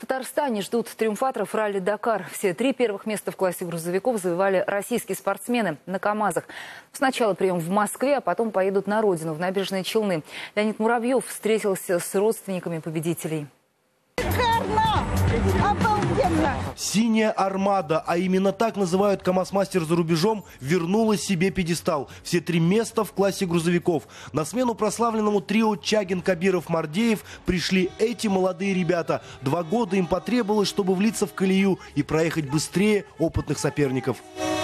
В Татарстане ждут триумфаторов ралли «Дакар». Все 3 первых места в классе грузовиков завоевали российские спортсмены на КАМАЗах. Сначала прием в Москве, а потом поедут на родину, в Набережные Челны. Леонид Муравьев встретился с родственниками победителей. Шикарно! Обалденно! Синяя армада, а именно так называют КамАЗ-мастер за рубежом, вернула себе пьедестал. Все 3 места в классе грузовиков. На смену прославленному трио Чагин-Кабиров-Мардеев пришли эти молодые ребята. 2 года им потребовалось, чтобы влиться в колею и проехать быстрее опытных соперников.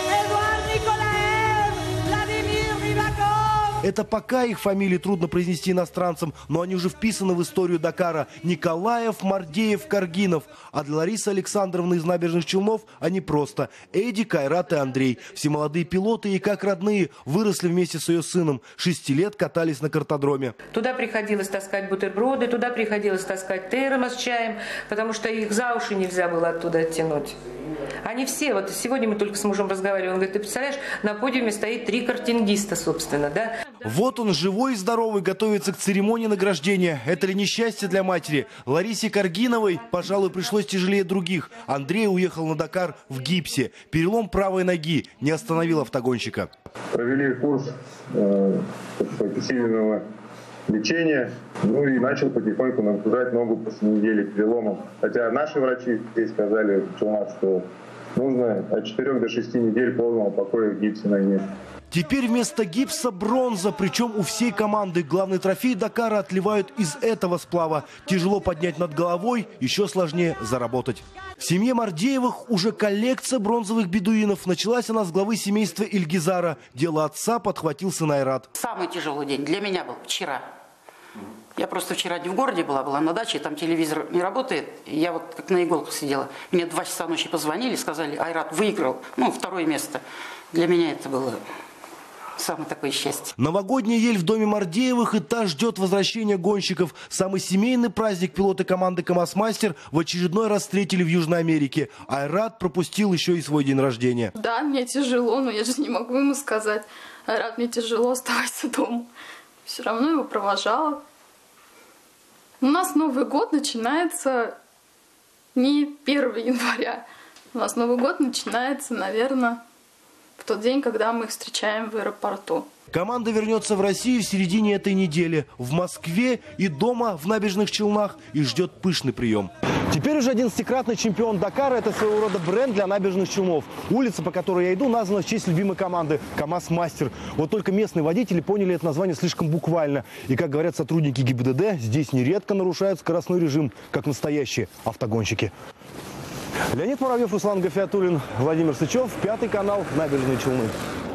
Это пока их фамилии трудно произнести иностранцам, но они уже вписаны в историю Дакара. Николаев, Мардеев, Каргинов. А для Ларисы Александровны из Набережных Челнов они просто Эдик, Айрат и Андрей. Все молодые пилоты и как родные выросли вместе с ее сыном. 6 лет катались на картодроме. Туда приходилось таскать бутерброды, туда приходилось таскать термос с чаем, потому что их за уши нельзя было оттуда оттянуть. Они все, вот сегодня мы только с мужем разговаривали, он говорит, ты представляешь, на подиуме стоит 3 картингиста, собственно, да? Вот он, живой и здоровый, готовится к церемонии награждения. Это ли несчастье для матери? Ларисе Каргиновой, пожалуй, пришлось тяжелее других. Андрей уехал на Дакар в гипсе. Перелом правой ноги не остановил автогонщика. Провели курс усиленного лечения, ну и начал потихоньку нагружать ногу после недели переломом. Хотя наши врачи здесь сказали, что нужно от 4 до 6 недель полного покоя в гипсе ноги. Теперь вместо гипса бронза, причем у всей команды. Главный трофей Дакара отливают из этого сплава. Тяжело поднять над головой, еще сложнее заработать. В семье Мардеевых уже коллекция бронзовых бедуинов. Началась она с главы семейства Ильгизара. Дело отца подхватил сын Айрат. Самый тяжелый день для меня был вчера. Я просто вчера не в городе была на даче, там телевизор не работает. Я вот как на иголках сидела. Мне 2 часа ночи позвонили, сказали, Айрат выиграл, 2 место. Для меня это было самое такое счастье. Новогодняя ель в доме Мардеевых, и та ждет возвращения гонщиков. Самый семейный праздник пилоты команды КамАЗ-мастер в очередной раз встретили в Южной Америке. Айрат пропустил еще и свой день рождения. Да, мне тяжело, но я же не могу ему сказать. Айрат, мне тяжело, оставайся дома. Все равно его провожала. У нас Новый год начинается не 1 января. У нас Новый год начинается, наверное, в тот день, когда мы их встречаем в аэропорту. Команда вернется в Россию в середине этой недели. В Москве и дома в Набережных Челнах и ждет пышный прием. Теперь уже 11-кратный чемпион Дакара – это своего рода бренд для Набережных Челнов. Улица, по которой я иду, названа в честь любимой команды КамАЗ-мастер. Вот только местные водители поняли это название слишком буквально. И, как говорят сотрудники ГИБДД, здесь нередко нарушают скоростной режим, как настоящие автогонщики. Леонид Муравьев, Руслан Гафиатуллин, Владимир Сычев, 5 канал, Набережные Челны.